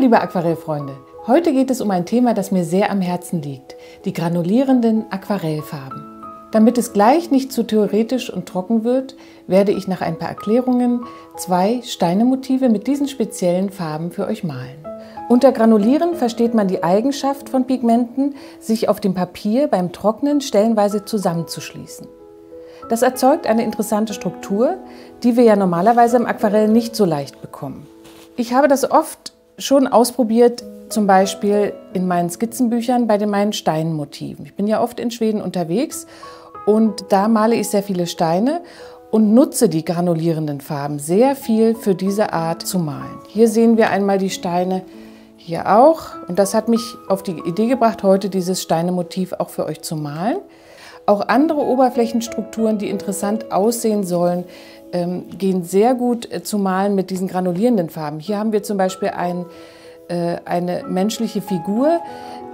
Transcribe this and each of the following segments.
liebe Aquarellfreunde, heute geht es um ein Thema, das mir sehr am Herzen liegt, die granulierenden Aquarellfarben. Damit es gleich nicht zu theoretisch und trocken wird, werde ich nach ein paar Erklärungen 2 Steinemotive mit diesen speziellen Farben für euch malen. Unter Granulieren versteht man die Eigenschaft von Pigmenten, sich auf dem Papier beim Trocknen stellenweise zusammenzuschließen. Das erzeugt eine interessante Struktur, die wir ja normalerweise im Aquarell nicht so leicht bekommen. Ich habe das oft schon ausprobiert, zum Beispiel in meinen Skizzenbüchern bei meinen Steinmotiven. Ich bin ja oft in Schweden unterwegs und da male ich sehr viele Steine und nutze die granulierenden Farben sehr viel für diese Art zu malen. Hier sehen wir einmal die Steine, hier auch. Und das hat mich auf die Idee gebracht, heute dieses Steinemotiv auch für euch zu malen. Auch andere Oberflächenstrukturen, die interessant aussehen sollen, gehen sehr gut zu malen mit diesen granulierenden Farben. Hier haben wir zum Beispiel eine menschliche Figur.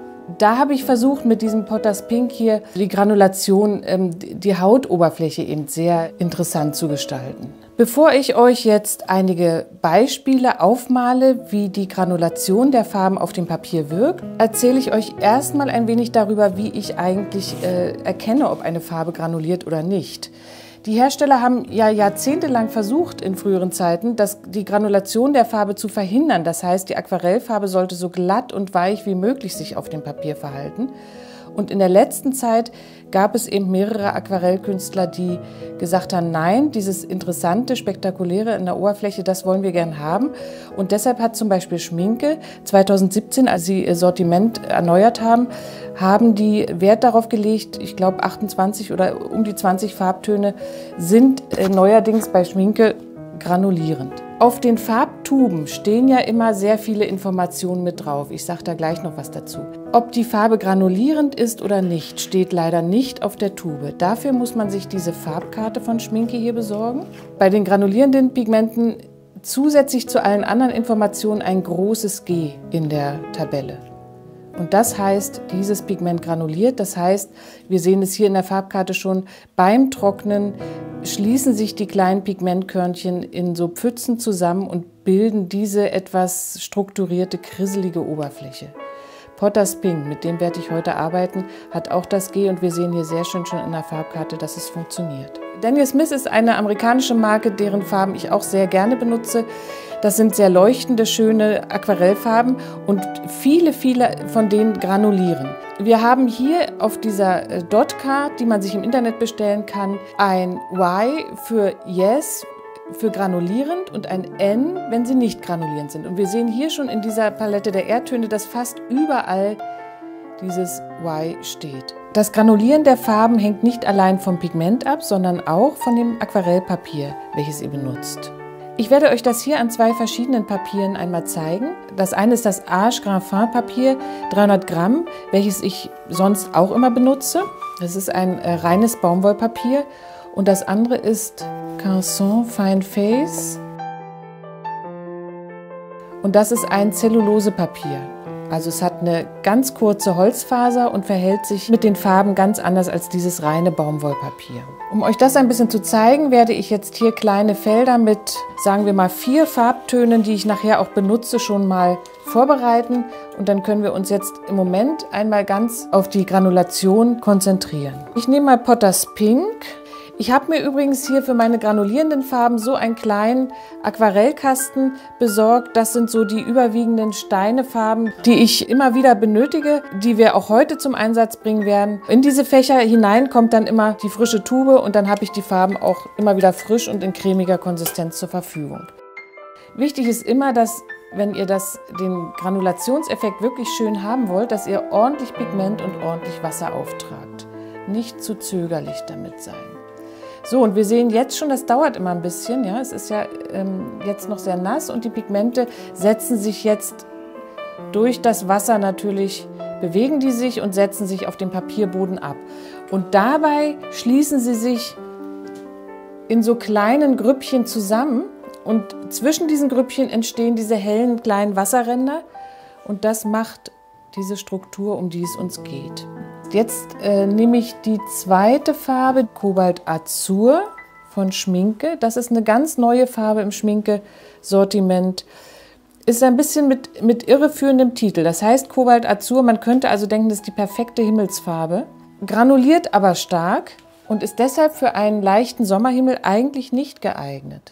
Da habe ich versucht, mit diesem Potter's Pink hier die Granulation, die Hautoberfläche eben sehr interessant zu gestalten. Bevor ich euch jetzt einige Beispiele aufmale, wie die Granulation der Farben auf dem Papier wirkt, erzähle ich euch erstmal ein wenig darüber, wie ich eigentlich erkenne, ob eine Farbe granuliert oder nicht. Die Hersteller haben ja jahrzehntelang versucht, in früheren Zeiten, die Granulation der Farbe zu verhindern. Das heißt, die Aquarellfarbe sollte so glatt und weich wie möglich sich auf dem Papier verhalten. Und in der letzten Zeit gab es eben mehrere Aquarellkünstler, die gesagt haben, nein, dieses interessante, spektakuläre in der Oberfläche, das wollen wir gern haben. Und deshalb hat zum Beispiel Schminke 2017, als sie ihr Sortiment erneuert haben, haben die Wert darauf gelegt, ich glaube 28 oder um die 20 Farbtöne sind neuerdings bei Schminke granulierend. Auf den Farbtuben stehen ja immer sehr viele Informationen mit drauf. Ich sage da gleich noch was dazu. Ob die Farbe granulierend ist oder nicht, steht leider nicht auf der Tube. Dafür muss man sich diese Farbkarte von Schminke hier besorgen. Bei den granulierenden Pigmenten zusätzlich zu allen anderen Informationen ein großes G in der Tabelle. Und das heißt, dieses Pigment granuliert. Das heißt, wir sehen es hier in der Farbkarte schon, beim Trocknen schließen sich die kleinen Pigmentkörnchen in so Pfützen zusammen und bilden diese etwas strukturierte, krisselige Oberfläche. Potter's Pink, mit dem werde ich heute arbeiten, hat auch das G und wir sehen hier sehr schön schon in der Farbkarte, dass es funktioniert. Daniel Smith ist eine amerikanische Marke, deren Farben ich auch sehr gerne benutze. Das sind sehr leuchtende, schöne Aquarellfarben und viele von denen granulieren. Wir haben hier auf dieser Dot-Card, die man sich im Internet bestellen kann, ein Y für Yes, für granulierend und ein N, wenn sie nicht granulierend sind. Und wir sehen hier schon in dieser Palette der Erdtöne, dass fast überall dieses Y steht. Das Granulieren der Farben hängt nicht allein vom Pigment ab, sondern auch von dem Aquarellpapier, welches ihr benutzt. Ich werde euch das hier an 2 verschiedenen Papieren einmal zeigen. Das eine ist das Arche Graphin Papier, 300 Gramm, welches ich sonst auch immer benutze. Das ist ein reines Baumwollpapier. Und das andere ist Canson Fine Face. Und das ist ein Zellulosepapier. Also es hat eine ganz kurze Holzfaser und verhält sich mit den Farben ganz anders als dieses reine Baumwollpapier. Um euch das ein bisschen zu zeigen, werde ich jetzt hier kleine Felder mit, sagen wir mal, 4 Farbtönen, die ich nachher auch benutze, schon mal vorbereiten. Und dann können wir uns jetzt im Moment einmal ganz auf die Granulation konzentrieren. Ich nehme mal Potter's Pink. Ich habe mir übrigens hier für meine granulierenden Farben so einen kleinen Aquarellkasten besorgt. Das sind so die überwiegenden Steinefarben, die ich immer wieder benötige, die wir auch heute zum Einsatz bringen werden. In diese Fächer hinein kommt dann immer die frische Tube und dann habe ich die Farben auch immer wieder frisch und in cremiger Konsistenz zur Verfügung. Wichtig ist immer, dass, wenn ihr den Granulationseffekt wirklich schön haben wollt, dass ihr ordentlich Pigment und ordentlich Wasser auftragt. Nicht zu zögerlich damit sein. So, und wir sehen jetzt schon, das dauert immer ein bisschen, ja, es ist ja jetzt noch sehr nass und die Pigmente setzen sich jetzt durch das Wasser natürlich, bewegen die sich und setzen sich auf dem Papierboden ab. Und dabei schließen sie sich in so kleinen Grüppchen zusammen und zwischen diesen Grüppchen entstehen diese hellen kleinen Wasserränder und das macht diese Struktur, um die es uns geht. Jetzt nehme ich die zweite Farbe, Cobalt Azur von Schminke. Das ist eine ganz neue Farbe im Schminke-Sortiment. ist ein bisschen mit irreführendem Titel. Das heißt Kobalt Azur, man könnte also denken, das ist die perfekte Himmelsfarbe. Granuliert aber stark und ist deshalb für einen leichten Sommerhimmel eigentlich nicht geeignet.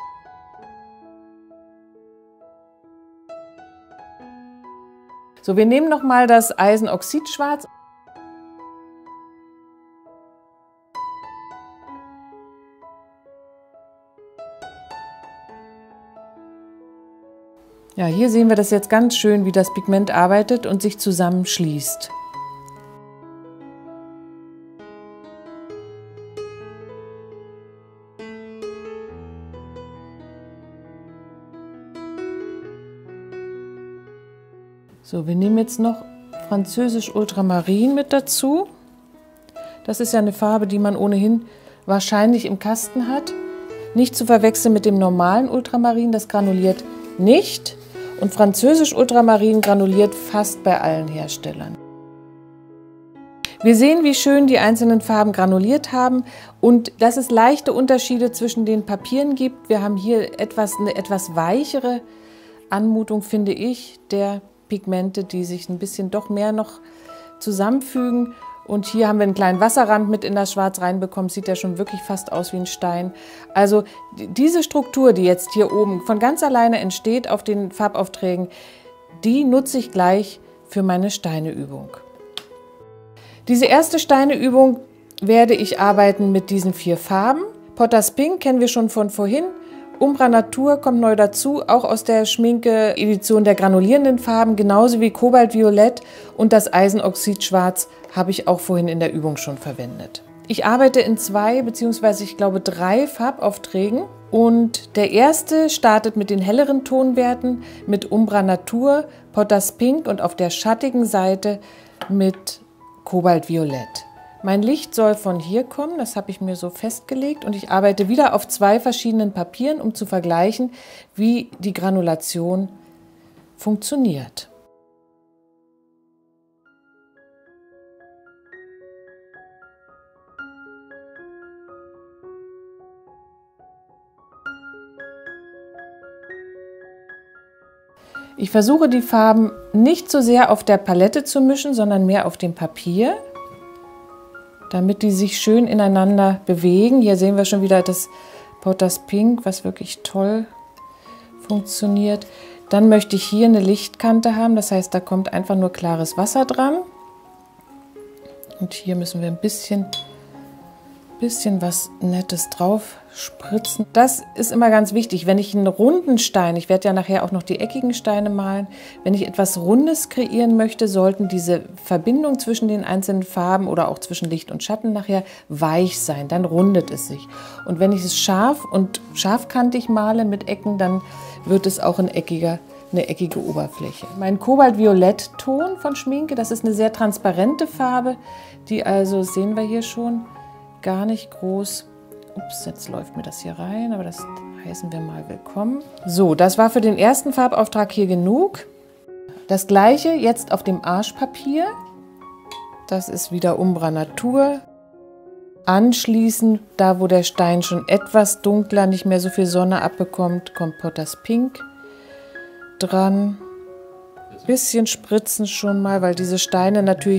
So, wir nehmen nochmal das Eisenoxidschwarz. Ja, hier sehen wir das jetzt ganz schön, wie das Pigment arbeitet und sich zusammenschließt. So, wir nehmen jetzt noch Französisch Ultramarin mit dazu. Das ist ja eine Farbe, die man ohnehin wahrscheinlich im Kasten hat. Nicht zu verwechseln mit dem normalen Ultramarin, das granuliert nicht. Und Französisch Ultramarin granuliert fast bei allen Herstellern. Wir sehen, wie schön die einzelnen Farben granuliert haben und dass es leichte Unterschiede zwischen den Papieren gibt. Wir haben hier eine etwas weichere Anmutung, finde ich, der Pigmente, die sich ein bisschen doch mehr noch zusammenfügen. Und hier haben wir einen kleinen Wasserrand mit in das Schwarz reinbekommen. Sieht ja schon wirklich fast aus wie ein Stein. Also diese Struktur, die jetzt hier oben von ganz alleine entsteht auf den Farbaufträgen, die nutze ich gleich für meine Steineübung. Diese erste Steineübung werde ich arbeiten mit diesen 4 Farben. Potters Pink kennen wir schon von vorhin. Umbra Natur kommt neu dazu, auch aus der Schminke-Edition der granulierenden Farben, genauso wie Kobaltviolett und das Eisenoxidschwarz habe ich auch vorhin in der Übung schon verwendet. Ich arbeite in 2 bzw. ich glaube 3 Farbaufträgen und der erste startet mit den helleren Tonwerten mit Umbra Natur, Potters Pink und auf der schattigen Seite mit Kobaltviolett. Mein Licht soll von hier kommen, das habe ich mir so festgelegt und ich arbeite wieder auf 2 verschiedenen Papieren, um zu vergleichen, wie die Granulation funktioniert. Ich versuche die Farben nicht so sehr auf der Palette zu mischen, sondern mehr auf dem Papier, damit die sich schön ineinander bewegen. Hier sehen wir schon wieder das Potters Pink, was wirklich toll funktioniert. Dann möchte ich hier eine Lichtkante haben, das heißt, da kommt einfach nur klares Wasser dran. Und hier müssen wir ein bisschen was Nettes drauf spritzen. Das ist immer ganz wichtig, wenn ich einen runden Stein, ich werde ja nachher auch noch die eckigen Steine malen, wenn ich etwas Rundes kreieren möchte, sollten diese Verbindung zwischen den einzelnen Farben oder auch zwischen Licht und Schatten nachher weich sein, dann rundet es sich. Und wenn ich es scharf und scharfkantig male mit Ecken, dann wird es auch eine eckige Oberfläche. Mein Kobaltviolett-Ton von Schminke, das ist eine sehr transparente Farbe, die also, das sehen wir hier schon, gar nicht groß. Ups, jetzt läuft mir das hier rein, aber das heißen wir mal willkommen. So, das war für den ersten Farbauftrag hier genug. Das gleiche jetzt auf dem Arschpapier. Das ist wieder Umbra Natur. Anschließend, da wo der Stein schon etwas dunkler, nicht mehr so viel Sonne abbekommt, kommt Potters Pink dran. Bisschen spritzen schon mal, weil diese Steine natürlich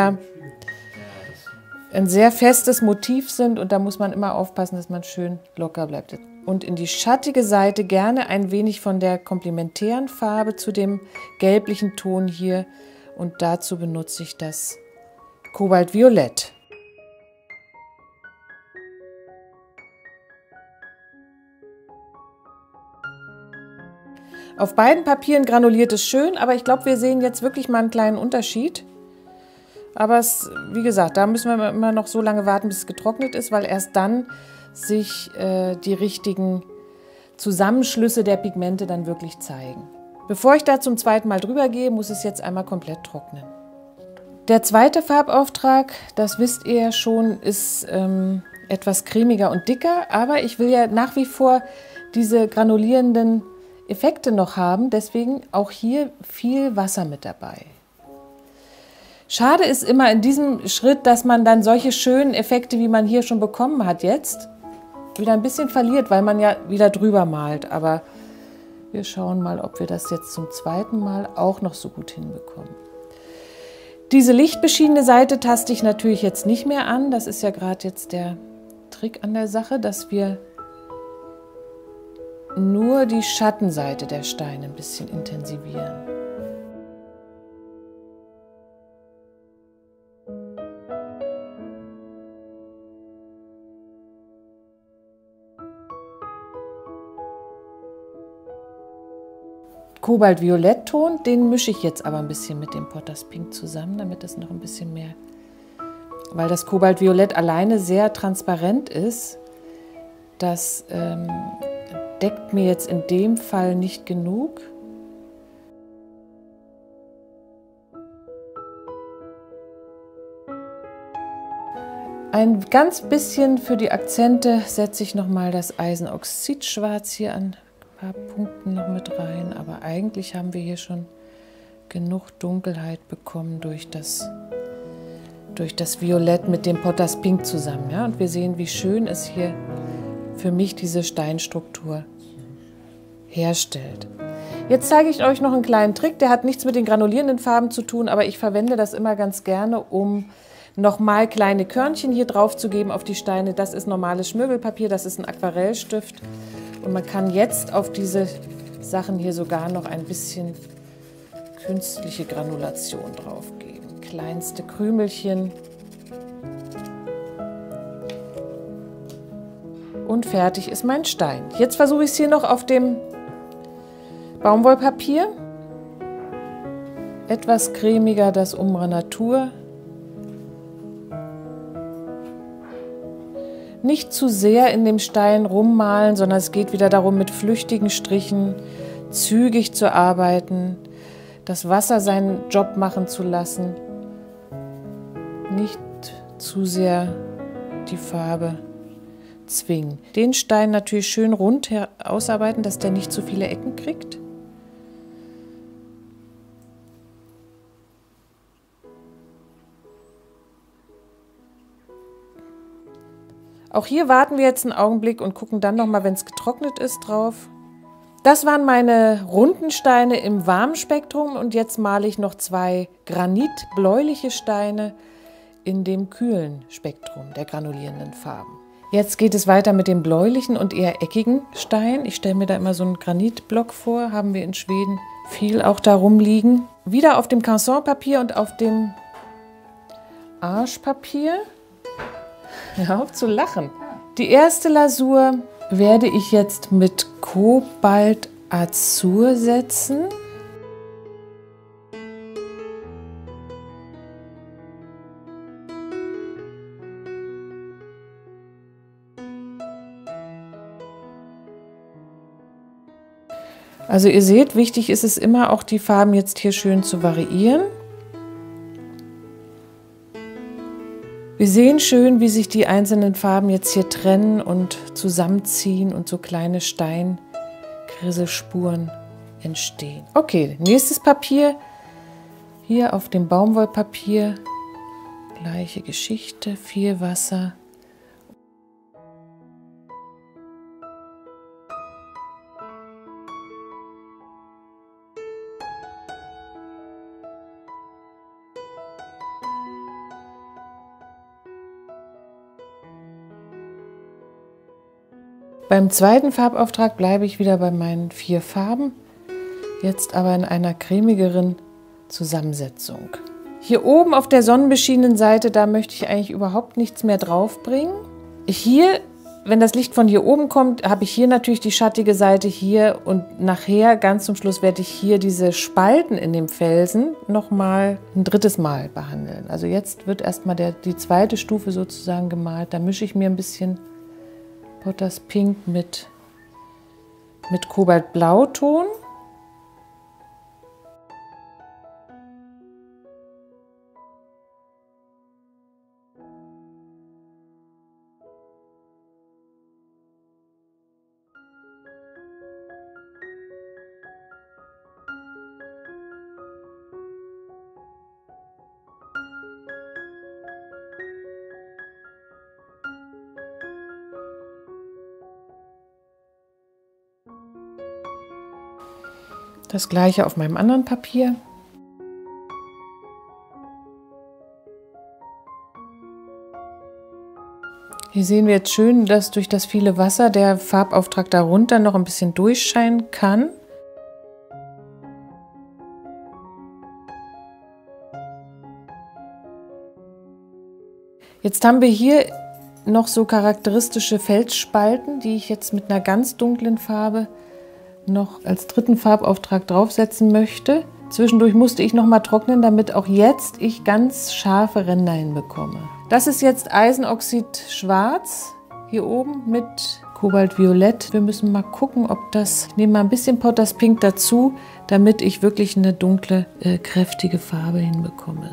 ein sehr festes Motiv sind und da muss man immer aufpassen, dass man schön locker bleibt. Und in die schattige Seite gerne ein wenig von der komplementären Farbe zu dem gelblichen Ton hier und dazu benutze ich das Kobaltviolett. Auf beiden Papieren granuliert es schön, aber ich glaube, wir sehen jetzt wirklich mal einen kleinen Unterschied. Aber wie gesagt, da müssen wir immer noch so lange warten, bis es getrocknet ist, weil erst dann sich die richtigen Zusammenschlüsse der Pigmente dann wirklich zeigen. Bevor ich da zum zweiten Mal drüber gehe, muss es jetzt einmal komplett trocknen. Der zweite Farbauftrag, das wisst ihr ja schon, ist etwas cremiger und dicker, aber ich will ja nach wie vor diese granulierenden Effekte noch haben, deswegen auch hier viel Wasser mit dabei. Schade ist immer in diesem Schritt, dass man dann solche schönen Effekte, wie man hier schon bekommen hat jetzt, wieder ein bisschen verliert, weil man ja wieder drüber malt. Aber Wir schauen mal, ob wir das jetzt zum zweiten Mal auch noch so gut hinbekommen. Diese lichtbeschienene Seite taste ich natürlich jetzt nicht mehr an. Das ist ja gerade jetzt der Trick an der Sache, dass wir nur die Schattenseite der Steine ein bisschen intensivieren. Kobalt-Violett-Ton, den mische ich jetzt aber ein bisschen mit dem Potters Pink zusammen, damit es noch ein bisschen mehr, weil das Kobalt-Violett alleine sehr transparent ist, das deckt mir jetzt in dem Fall nicht genug. Ein ganz bisschen für die Akzente setze ich nochmal das Eisenoxidschwarz hier an ein paar Punkten noch mit rein, aber eigentlich haben wir hier schon genug Dunkelheit bekommen durch das Violett mit dem Potters Pink zusammen. Ja? Und wir sehen, wie schön es hier für mich diese Steinstruktur herstellt. Jetzt zeige ich euch noch einen kleinen Trick, der hat nichts mit den granulierenden Farben zu tun, aber ich verwende das immer ganz gerne, um nochmal kleine Körnchen hier drauf zu geben auf die Steine. Das ist normales Schmirgelpapier, das ist ein Aquarellstift. Und man kann jetzt auf diese Sachen hier sogar noch ein bisschen künstliche Granulation drauf geben. Kleinste Krümelchen. Und fertig ist mein Stein. Jetzt versuche ich es hier noch auf dem Baumwollpapier. Etwas cremiger das Umbra Natur. Nicht zu sehr in dem Stein rummalen, sondern es geht wieder darum, mit flüchtigen Strichen zügig zu arbeiten, das Wasser seinen Job machen zu lassen, nicht zu sehr die Farbe zwingen. Den Stein natürlich schön rund ausarbeiten, dass der nicht zu viele Ecken kriegt. Auch hier warten wir jetzt einen Augenblick und gucken dann nochmal, wenn es getrocknet ist, drauf. Das waren meine runden Steine im warmen Spektrum und jetzt male ich noch zwei granitbläuliche Steine in dem kühlen Spektrum der granulierenden Farben. Jetzt geht es weiter mit dem bläulichen und eher eckigen Stein. Ich stelle mir da immer so einen Granitblock vor, haben wir in Schweden viel auch da rumliegen. Wieder auf dem Canson-Papier und auf dem Arche-Papier. Hör auf zu lachen. Die erste Lasur werde ich jetzt mit Kobalt Azur setzen. Also ihr seht, wichtig ist es immer auch, die Farben jetzt hier schön zu variieren. Wir sehen schön, wie sich die einzelnen Farben jetzt hier trennen und zusammenziehen und so kleine Steinkriselspuren entstehen. Okay, nächstes Papier. Hier auf dem Baumwollpapier. Gleiche Geschichte, viel Wasser. Beim zweiten Farbauftrag bleibe ich wieder bei meinen 4 Farben, jetzt aber in einer cremigeren Zusammensetzung. Hier oben auf der sonnenbeschienenen Seite, da möchte ich eigentlich überhaupt nichts mehr draufbringen. Hier, wenn das Licht von hier oben kommt, habe ich hier natürlich die schattige Seite hier und nachher, ganz zum Schluss, werde ich hier diese Spalten in dem Felsen nochmal ein drittes Mal behandeln. Also jetzt wird erstmal die zweite Stufe sozusagen gemalt. Da mische ich mir ein bisschen Potters Pink mit Kobaltblauton. Das gleiche auf meinem anderen Papier. Hier sehen wir jetzt schön, dass durch das viele Wasser der Farbauftrag darunter noch ein bisschen durchscheinen kann. Jetzt haben wir hier noch so charakteristische Felsspalten, die ich jetzt mit einer ganz dunklen Farbe noch als dritten Farbauftrag draufsetzen möchte. Zwischendurch musste ich noch mal trocknen, damit auch jetzt ich ganz scharfe Ränder hinbekomme. Das ist jetzt Eisenoxid Schwarz hier oben mit Kobaltviolett. Wir müssen mal gucken, ob das... Ich nehme mal ein bisschen Potters Pink dazu, damit ich wirklich eine dunkle, kräftige Farbe hinbekomme.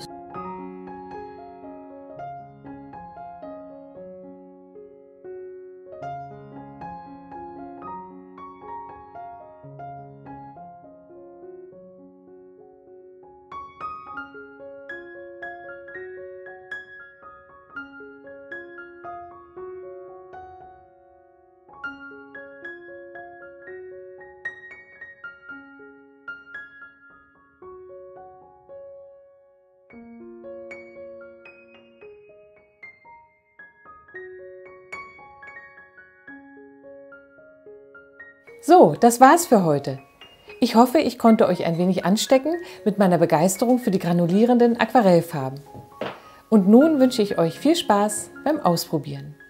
So, das war's für heute. Ich hoffe, ich konnte euch ein wenig anstecken mit meiner Begeisterung für die granulierenden Aquarellfarben. Und nun wünsche ich euch viel Spaß beim Ausprobieren.